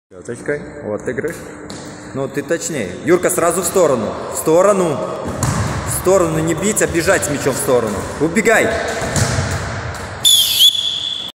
Пяточкой. Вот ты играешь. Ну, ты точнее. Юрка, сразу в сторону. В сторону. В сторону не бить, а бежать с мячом в сторону. Убегай.